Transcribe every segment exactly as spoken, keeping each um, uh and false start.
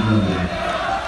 nombre.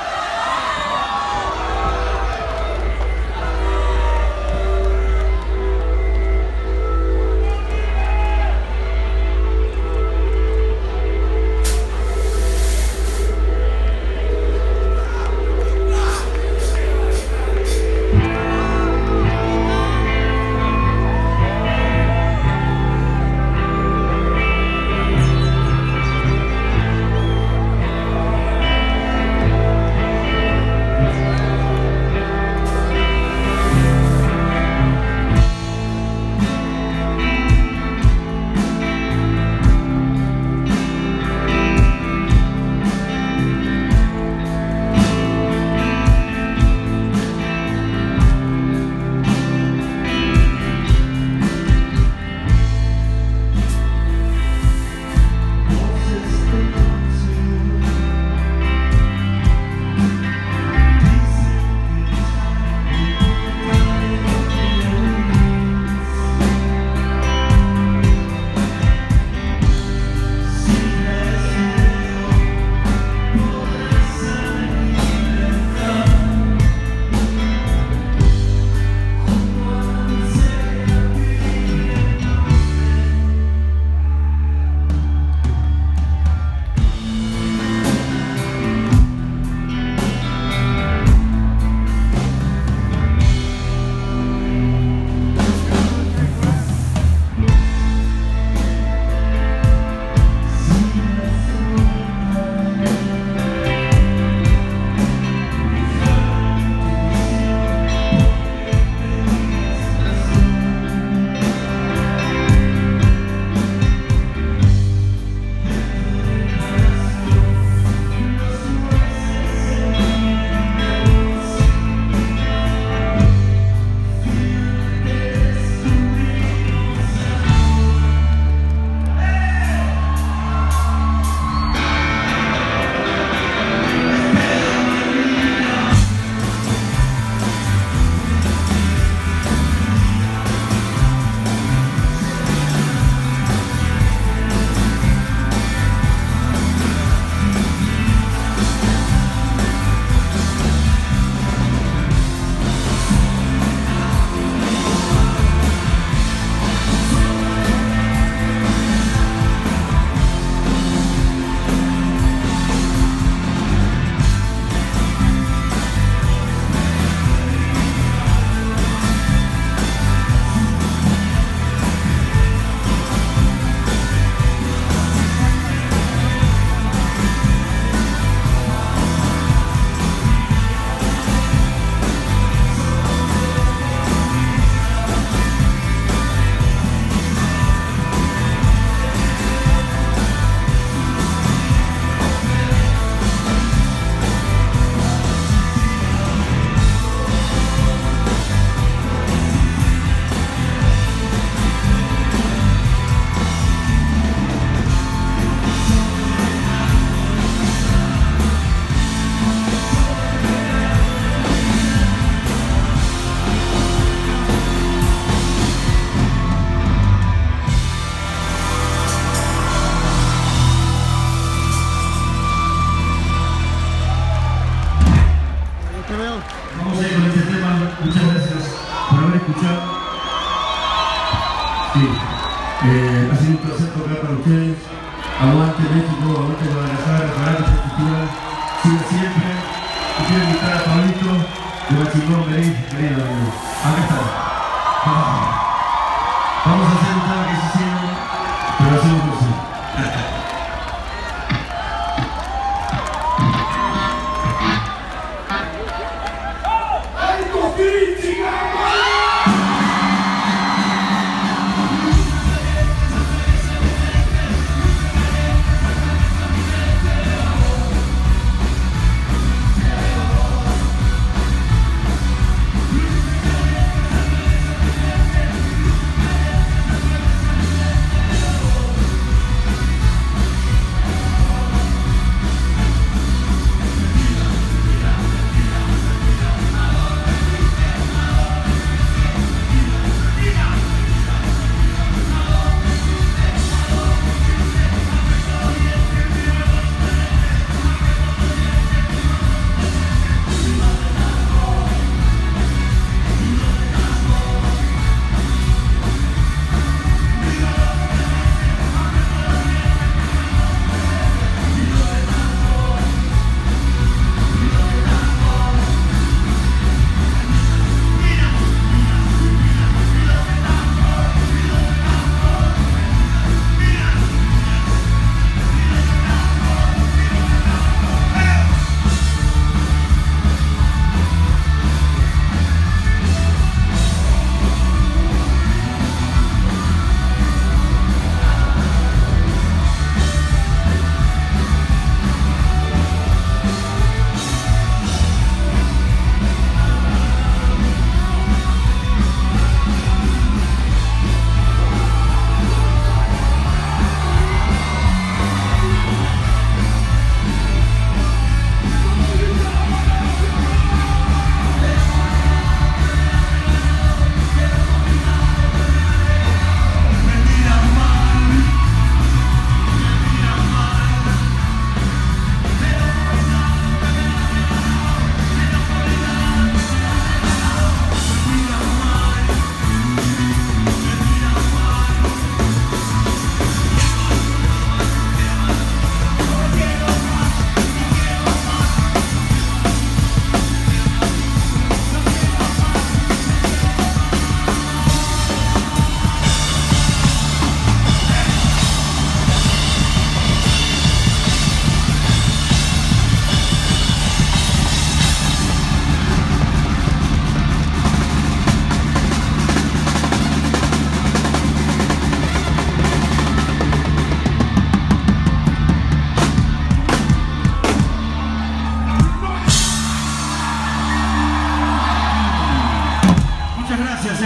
Vamos a ir con este tema. Muchas gracias por haber escuchado. Sí, eh, ha sido un placer tocar para ustedes. Aguante México, aguante Guadalajara, ojalá que este festival siga siempre. Y quiero invitar a Pablito de Machingón, vení, vení, vení. Acá está. Ah. Vamos a hacer un tema que se sigue, pero hacemos música.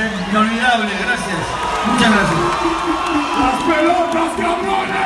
¿eh? Inolvidable, gracias. Muchas gracias. ¡Las pelotas, cabrones!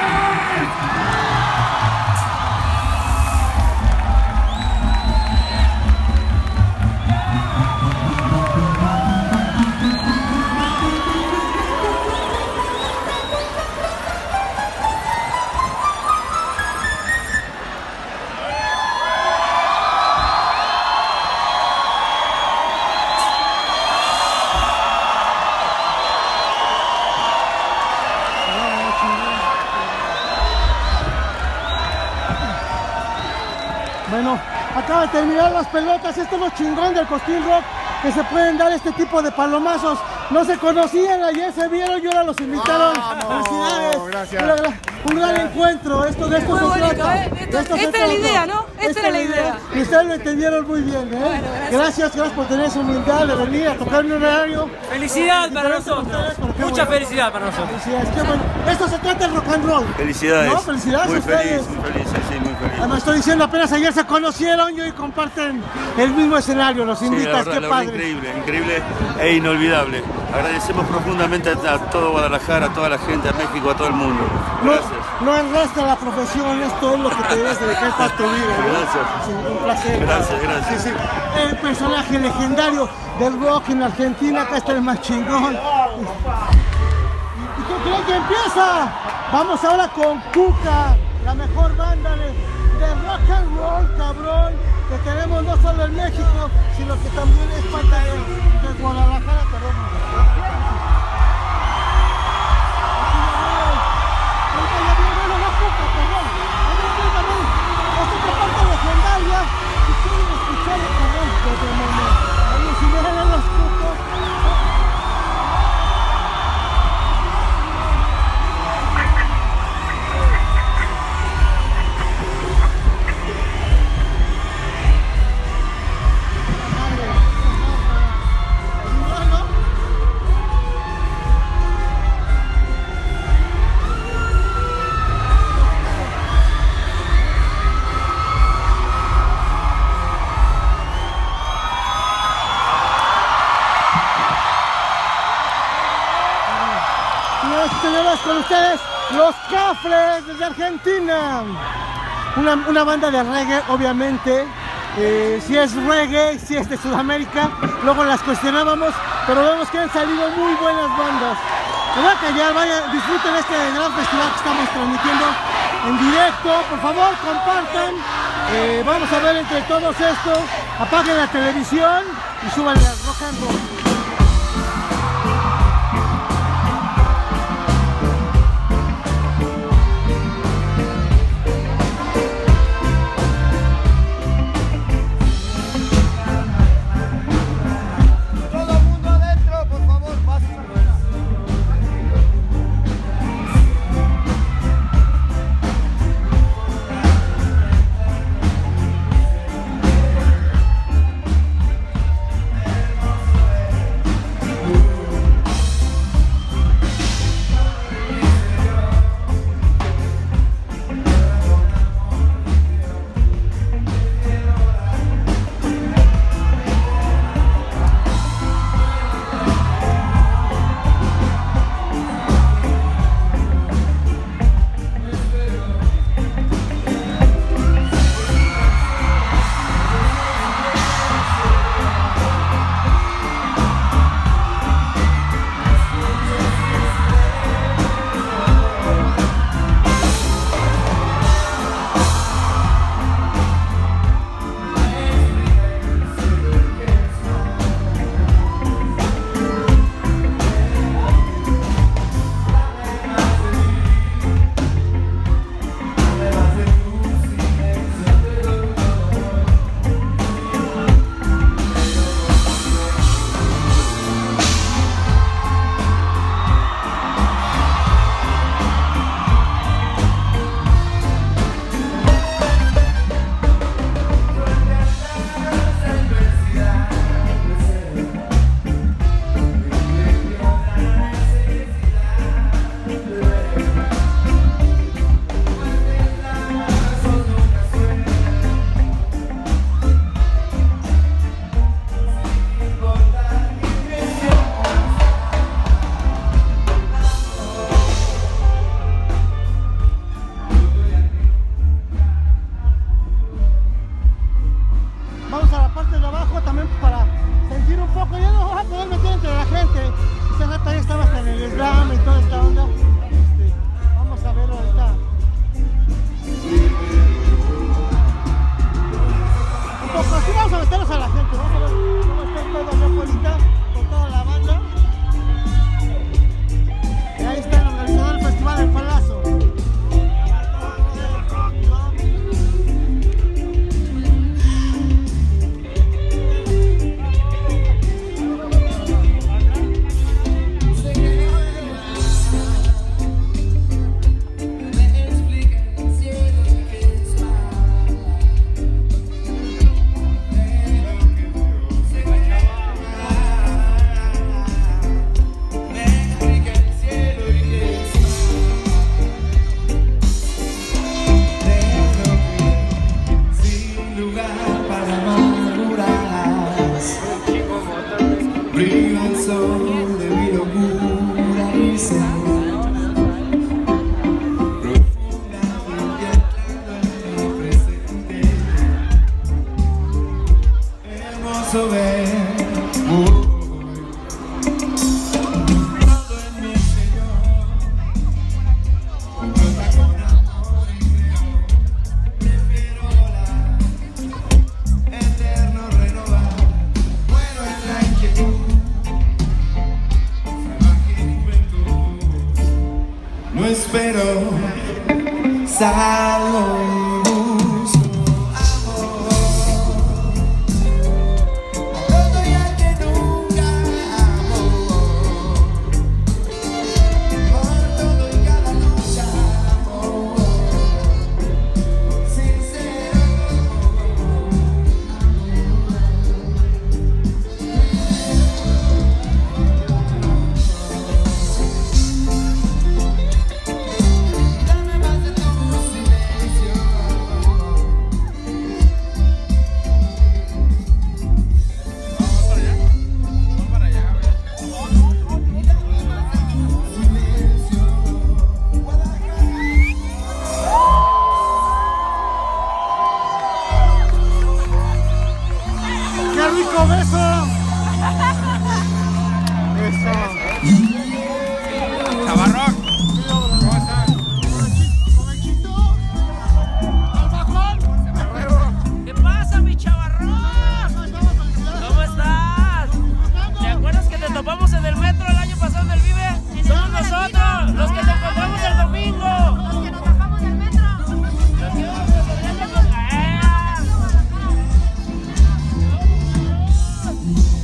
Bueno, acaba de terminar las pelotas. Esto es lo chingón del Cosquín Rock, que se pueden dar este tipo de palomazos. No se conocían, ayer se vieron y ahora los invitaron. ¡Vamos! Felicidades. Gracias. Un gran encuentro. Esto de esto Muy se bonito, trata. ¿eh? Esto- De esto se esta era la trata. idea, ¿no? Esta era la idea. Y ustedes lo entendieron muy bien, ¿eh? Bueno, gracias. gracias, gracias por tener esa humildad de venir a tocar en un horario. Felicidad para Diferente a nosotros. ustedes, pero qué Mucha bueno. felicidad para nosotros. Felicidades, qué bueno. Esto se trata del rock and roll. Felicidades. No, felicidades muy a ustedes. feliz, muy feliz, sí, muy feliz. Además estoy diciendo, apenas ayer se conocieron y hoy comparten el mismo escenario. Los Sí, la invitas, verdad, qué la verdad, padre. increíble, increíble e inolvidable. Agradecemos profundamente a, a todo Guadalajara, a toda la gente, a México, a todo el mundo. No, Gracias. no arrastra la profesión, esto es lo que te debes dedicar para tu vida, ¿no? Gracias. Sí, un placer. Gracias, gracias. Sí, sí. El personaje legendario del rock en Argentina, acá está el más chingón. ¿Y qué creen que empieza? Vamos ahora con Cuca, la mejor banda de, de rock and roll, cabrón, que tenemos no solo en México, sino que también es parte de, de Guadalajara, cabrón. Señoras, con ustedes, Los Cafres desde Argentina. Una, una banda de reggae, obviamente. Eh, si es reggae, si es de Sudamérica, luego las cuestionábamos, pero vemos que han salido muy buenas bandas. Me voy a callar, vaya, disfruten este gran festival que estamos transmitiendo en directo. Por favor, compartan. Eh, vamos a ver entre todos esto. Apaguen la televisión y súbanle al rock and roll. Y vamos a meternos a la gente, vamos a ver cómo está el pedo allá afuera con toda la banda. Y ahí está el organizador del Festival del Palazo. Thank you.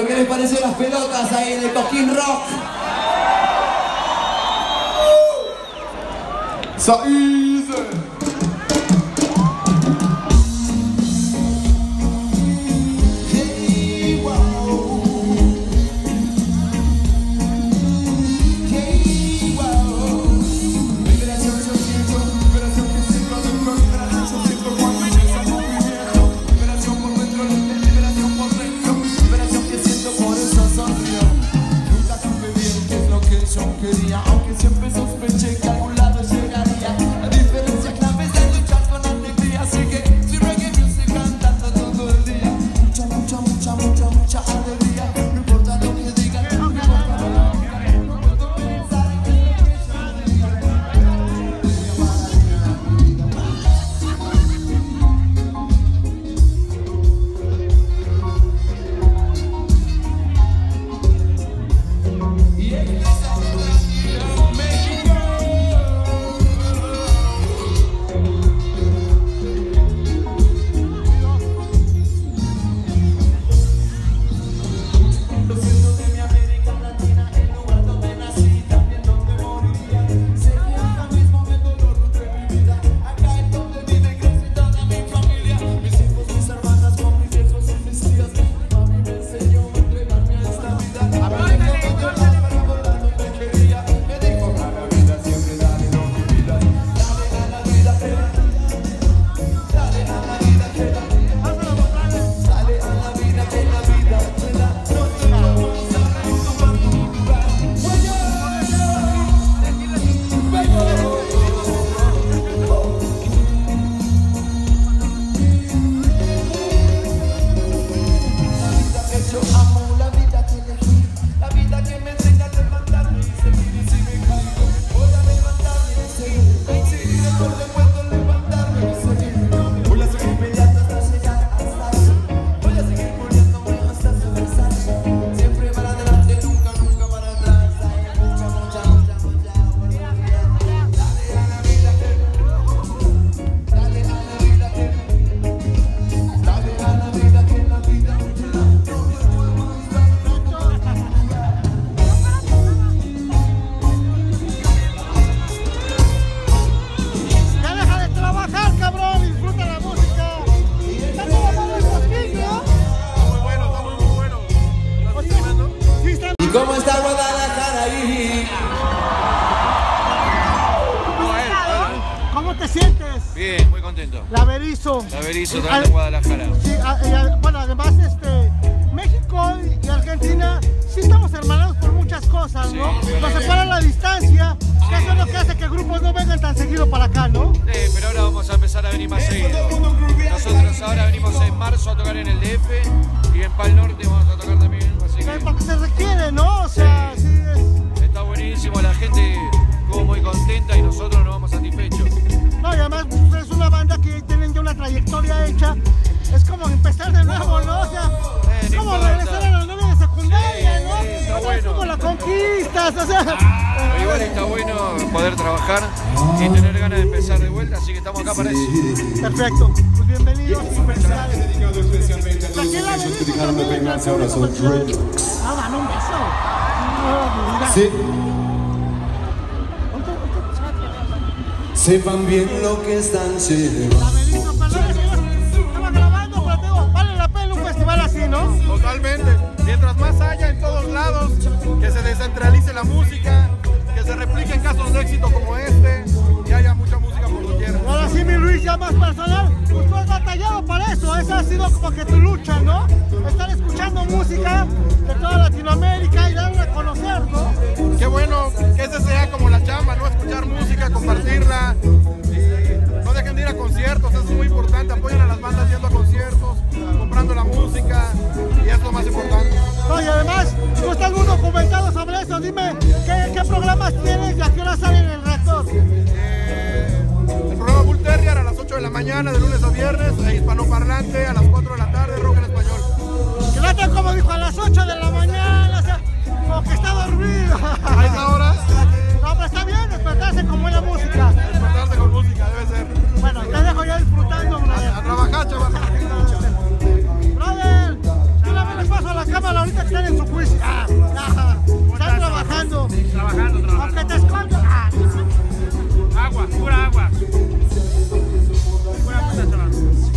¿qué les pareció las pelotas ahí en el Cosquín Rock? Saiz. Hey, wow. Hey, wow. Liberación yo siento, liberación que siento dentro, liberación yo siento cuando empieza el movimiento. Liberación por dentro, liberación por dentro, liberación que siento, por eso sonrío. Nunca supe bien qué es lo que yo quería, aunque siempre sospeché que a algún lado llegaría. La diferencia clave es de luchar con alegría, así que si reggae music cantando todo el día. Mucha, mucha, mucha, mucha, mucha alegría. No importa lo que digan, no importa lo que digan, no puedo pensar en lo que yo diga. Y esta es México. Lo siento de mi América Latina, el lugar donde nací, también donde moriría. Sé que acá mismo me dolor nutre mi vida. Acá es donde vive y crece toda mi familia. Mis hijos, mis hermanas, con mis viejos y mis tías. Mami me enseñó a entregarme a esta vida. A ver, me dijo, para volar donde quería. Me dijo, a la vida siempre dale lo que pidas. Dale a la vida que la Dale a la vida que la Dale a la vida que la vida te da. No te vamos a reír tomar tu lugar. Oye, La vida que yo amo, la vida que elegí, la vida que me enseña a levantarme y seguir. Y si me caigo, voy a levantarme y seguir. Y seguir por de vuelta, levantarme y seguir. Voy a seguir peleando hasta llegar hasta ahí. Voy a seguir muriéndome hasta sobresalir. Siempre para adelante, nunca, nunca para atrás. Hay mucha, mucha, mucha, mucha oportunidad. Dale a la vida que Dale a la vida que Dale a la vida que la vida te da. No me vuelvas a Ya deja de trabajar, cabrón, disfruta la música. Está todo mal el Cosquín, ¿no? Muy bueno, está muy, muy bueno. ¿Estás escuchando? Sí, está. ¿Y cómo está Guadalajara ahí? ¿Cómo te sientes? Bien, muy contento. La Berizo. La Berizo, Sí, también al- en Guadalajara. Sí, a- y a- bueno, además, este, México y Argentina sí estamos hermanados por muchas cosas, ¿no? Sí, Nos sí. separa la distancia, que eso es lo que hace que grupos no vengan tan seguido para acá, ¿no? Sí, pero ahora vamos a empezar a venir más seguido. Nosotros ahora venimos en marzo a tocar en el D F y en Pal Norte vamos a tocar también. Así Sí, que porque se requiere, ¿no? O sea, sí, es... está buenísimo, la gente estuvo muy contenta y nosotros nos vamos satisfechos. No, y además pues, es una banda que tienen ya una trayectoria hecha. Es como empezar de nuevo, ¿no? O sea, Eh, es no como importa. regresar a la novia de secundaria, Sí, ¿no? sí, está O sea, es bueno. como la conquistas, o sea... Pero igual está bueno poder trabajar y tener ganas de empezar de vuelta, así que estamos acá para eso. Perfecto, pues bienvenidos y felicidades. Dedicado especialmente a Aquí todos la aquellos que Berizo dejaron de también, peinarse ahora son tranquilo, dreadlocks. Ah, dan un beso. No, mira. Sí. Ahorita- ahorita- Sepan bien lo que están llevando. La Berizo, perdón, señor. Estaba grabando, pero te digo, vale la pena un festival así, ¿no? Totalmente. Mientras más haya en todos lados, que se descentralice la música, que se repliquen casos de éxito como este, y haya mucha música por doquier. Ahora sí, mi Luis, ya más personal, pues tú has batallado para eso, esa ha sido como que tu lucha, ¿no? Estar escuchando música de toda Latinoamérica y darla a conocer, ¿no? Qué bueno que ese sea como la chamba, ¿no? Escuchar música, compartirla, y no dejen de ir a conciertos, eso es muy importante, apoyen a las bandas yendo a conciertos, comprando la música, y es lo más importante. No, y además, tú estás muy documentado sobre eso, dime, ¿qué, qué programas tienes y a qué hora sale en el reactor? Eh, el programa Bull Terrier a las ocho de la mañana, de lunes a viernes, e hispanoparlante a las cuatro de la tarde, rock en español. Que no te como dijo a las ocho de la mañana, o sea, como que está dormido. A esa hora, No, pero está bien despertarse con buena música. despertarse con música, debe ser. Bueno, te dejo ya disfrutando, brother. A trabajar, chaval. Brother, yo una vez les paso a la cámara ahorita que están en su quiz. Ah, ah, están trabajando. Trabajando, trabajando. Aunque te escondas. Ah. Agua, pura agua. Pura puta, chaval.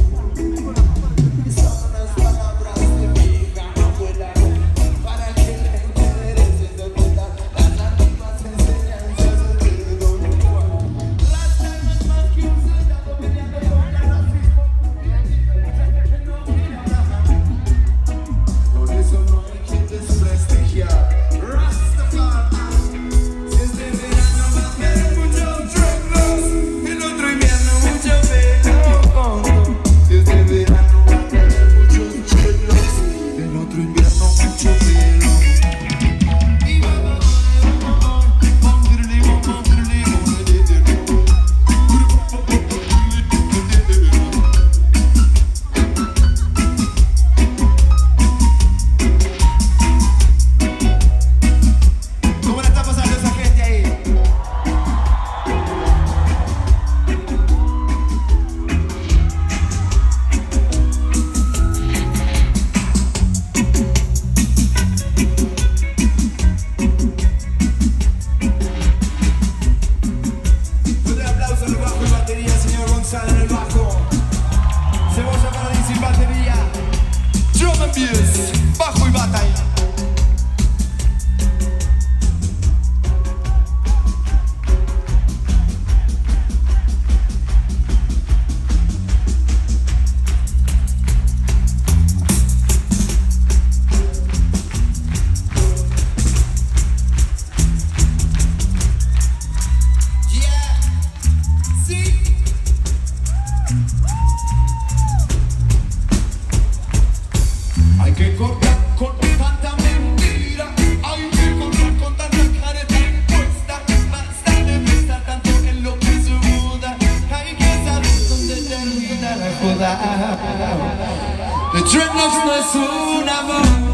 Bajo y batalla. Hay que cortar con tanta mentira, hay que cortar con tanta careta impuesta, basta de pensar tanto en lo que se muda, hay que saber dónde termina la joda. The Dreadlocks no es una moda.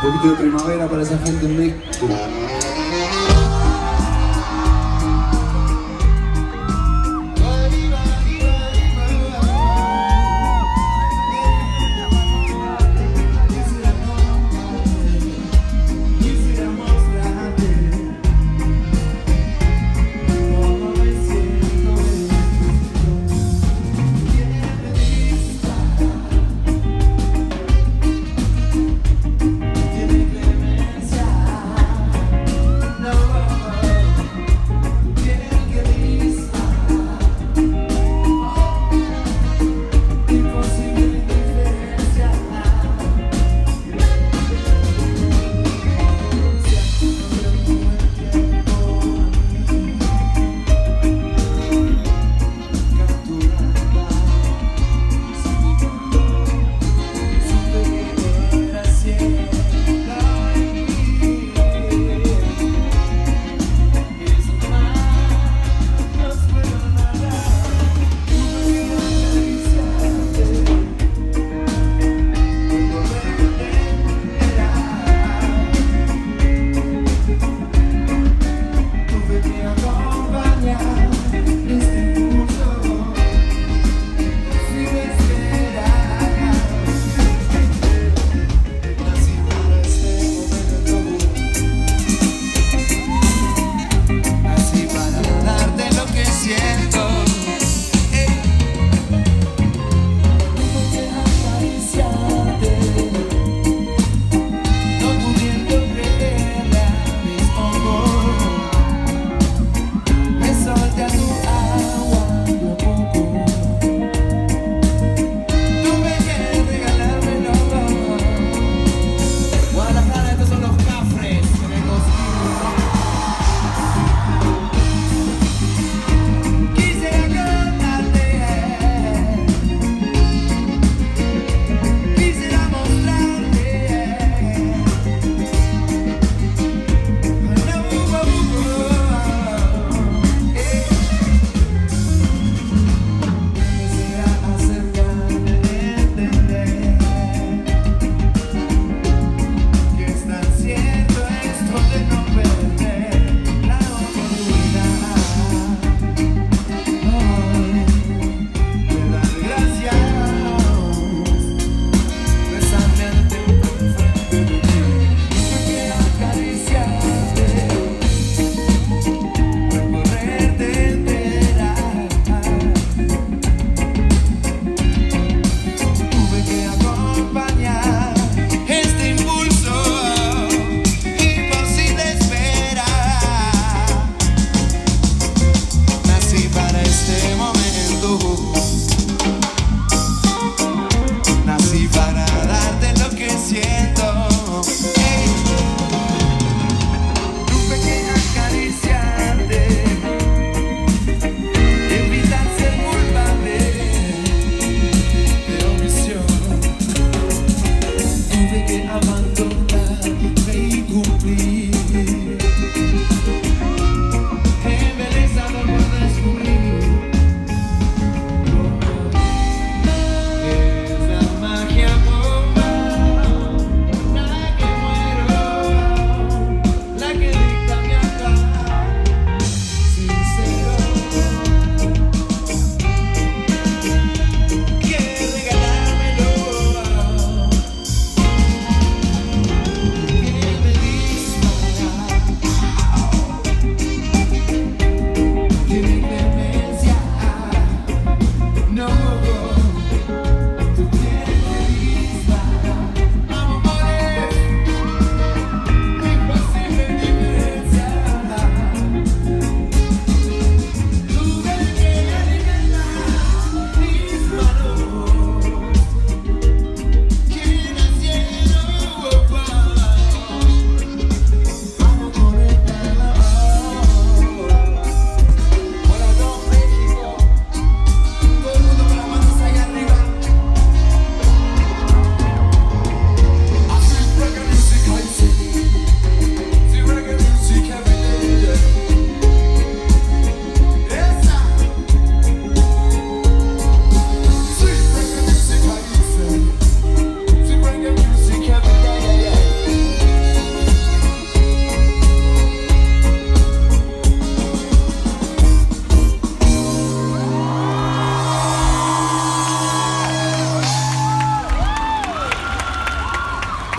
Un poquito de primavera para esa gente en México.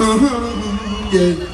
Uh-huh, yeah.